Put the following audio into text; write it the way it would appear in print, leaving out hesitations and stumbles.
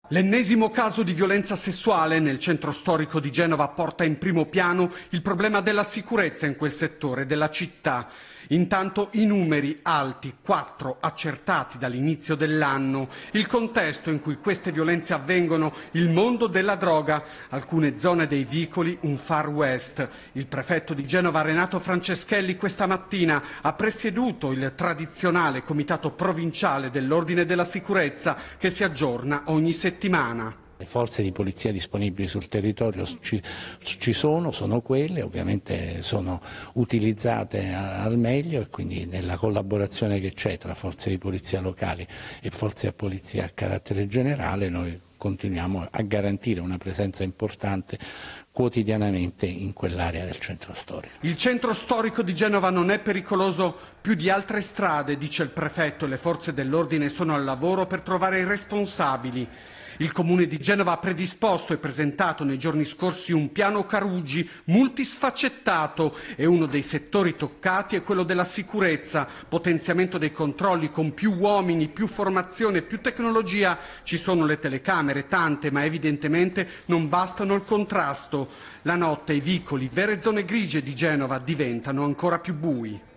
L'ennesimo caso di violenza sessuale nel centro storico di Genova porta in primo piano il problema della sicurezza in quel settore della città. Intanto i numeri alti, 4 accertati dall'inizio dell'anno, il contesto in cui queste violenze avvengono, il mondo della droga, alcune zone dei vicoli, un far west. Il prefetto di Genova Renato Franceschelli questa mattina ha presieduto il tradizionale comitato provinciale dell'ordine della sicurezza che si aggiorna ogni settimana. Le forze di polizia disponibili sul territorio ci sono quelle, ovviamente sono utilizzate al meglio e quindi nella collaborazione che c'è tra forze di polizia locali e forze di polizia a carattere generale noi continuiamo a garantire una presenza importante quotidianamente in quell'area del centro storico. Il centro storico di Genova non è pericoloso più di altre strade, dice il prefetto, e le forze dell'ordine sono al lavoro per trovare i responsabili. Il Comune di Genova ha predisposto e presentato nei giorni scorsi un piano Carugi multisfaccettato e uno dei settori toccati è quello della sicurezza, potenziamento dei controlli con più uomini, più formazione, più tecnologia. Ci sono le telecamere, tante, ma evidentemente non bastano al contrasto. La notte i vicoli, vere zone grigie di Genova, diventano ancora più bui.